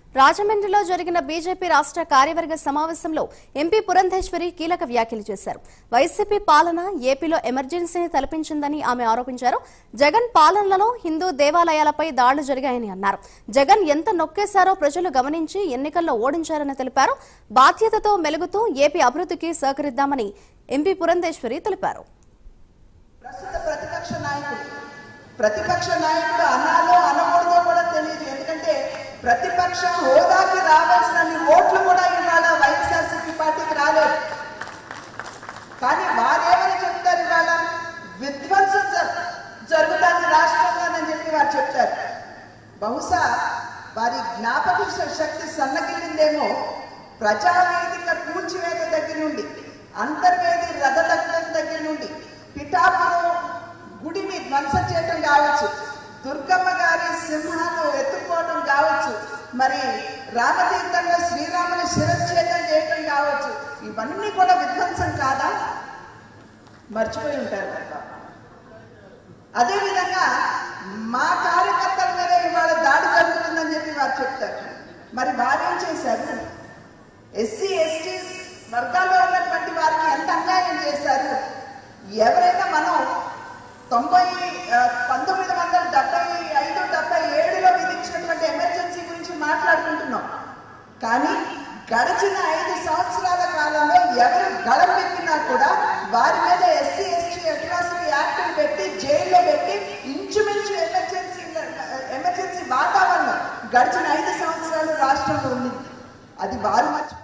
రాజమండ్రిలో జరిగిన బీజేపీ రాష్ట్ర కార్యవర్గ సమావేశంలో ఎంపీ పురంధేశ్వరి కీలక వ్యాఖ్యలు చేశారు. వైసీపీ పాలన ఏపీలో ఎమర్జెన్సీని తలపించిందని ఆమె ఆరోపించారు. జగన్ పాలనలో హిందూ దేవాలయాలపై దాడులు జరిగాయని అన్నారు. జగన్ ఎంత నొక్కేశారో ప్రజలు గమనించి ఎన్నికల్లో ఓడించారని తెలిపారు. బాధ్యతతో మెలుగుతూ ఏపీ అభివృద్ధికి సహకరిద్దామని ఎంపీ పురంధేశ్వరి తెలిపారు. ప్రతిపక్ష నాయకుడు అనాలో అనకూడదో కూడా తెలియదు. ఎందుకంటే ప్రతిపక్ష హోదాకి రావాల్సిన ఓట్లు కూడా ఇవాళ వైఎస్ఆర్సీపీ పార్టీకి రాలేదు. కానీ వారేమని చెప్తారు, ఇవాళ విధ్వంసం జరుగుతుంది రాష్ట్రంలోనని చెప్పి వారు చెప్తారు. బహుశా వారి జ్ఞాపక శక్తి సన్నగిల్లిందేమో. ప్రజావేదిక కూల్చివేత దగ్గర నుండి, అంతర్వేది రథదగ్నం దగ్గర నుండి, పిఠాపురం గుడిని ధ్వంసం చేయటం కావచ్చు, దుర్గమ్మ గారి సింహాలు ఎత్తుకోవటం కావచ్చు, మరి రామతీర్థంలో శ్రీరాముని శిరచ్ఛేదం చేయటం కావచ్చు, ఇవన్నీ కూడా విధ్వంసం కాదా? మర్చిపోయి ఉంటారు. అదేవిధంగా మా కార్యకర్తల మీద ఇవాళ దాడి జరుగుతుందని చెప్పి వారు చెప్తారు. మరి వారేం చేశారు? ఎస్సీ ఎస్టీ వర్గాల్లో ఉన్నటువంటి వారికి ఎంత అన్యాయం చేశారు? ఎవరైనా మనం 1975-77లో విధించినటువంటి ఎమర్జెన్సీ గురించి మాట్లాడుకుంటున్నాం. కానీ గడిచిన 5 సంవత్సరాల కాలంలో ఎవరు గళం పెట్టినా కూడా వారి మీద ఎస్సీ ఎస్టీ అట్రాసిటీ యాక్ట్ పెట్టి జైల్లో పెట్టి ఇంచుమించు ఎమర్జెన్సీ వాతావరణం గడిచిన 5 సంవత్సరాలు రాష్ట్రంలో ఉంది. అది వారు